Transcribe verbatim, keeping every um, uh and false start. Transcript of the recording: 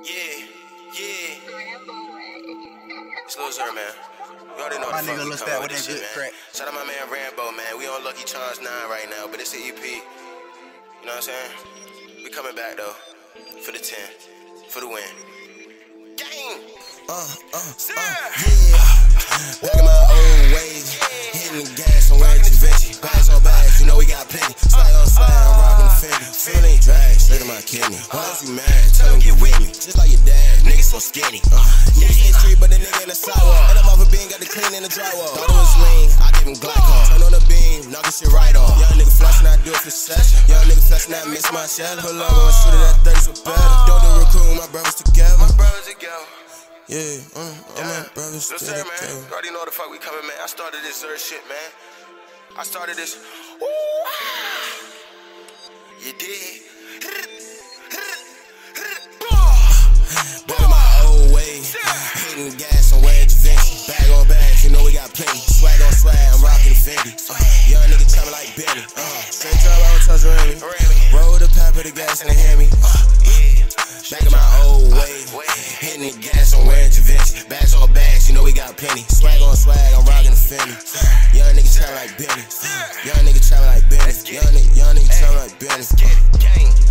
Yeah, yeah. It's Lil Zer, man. You already know my the fuck nigga we LilStack coming with with this that shit, good man. crack. Shout out my man Rambo, man. We on Lucky Charms nine right now, but it's an E P. You know what I'm saying? We coming back, though. For the ten. For the win. Gang! Uh, uh, uh, yeah. Back in my old ways. Hitting the gas on where it's veggie. Bags on bags, you know we got plenty. Slide on slide, I'm rockin' the Fendi. Feeling ain't drag, straight to my kidney. Why is you mad? Tell him get with me. Just like your dad, nigga so skinny. Uh, yeah, he ain't street, but the nigga in the sidewalk. And I'm off a bean, got the clean in the drywall. Thought it was lean, I give him glycol. Turn on the beam, knock this shit right off. Young nigga flashing, I do it for session. Young nigga flashing, I miss my shell. Pull up, I'ma shoot it at thirties with better. Don't do recruiting, my brothers together. My brothers together. Yeah, uh, all Yeah. my brothers Lil together. Zer, man. You already know the fuck we coming, man. I started this Zer shit, man. I started this. Ooh, ah. You did. Back in my old ways, hitting the gas on where it's Vinci. Bag on bags, you know we got plenty. Swag on swag, I'm rockin' the Fendi. Uh, young nigga tell me like Benny. Uh, straight time, I don't touch Remy. Roll the pep of the gas and the Hemi. Uh, back in my old ways, hitting the gas on where it's Vinci. Bags on bags, you know we got plenty. Swag on swag, I'm rockin' the Fendi. Young nigga tell me like Benny. Uh, young nigga tell me like Benny. Young nigga, young nigga tell me like Benny. Let's get it, gang.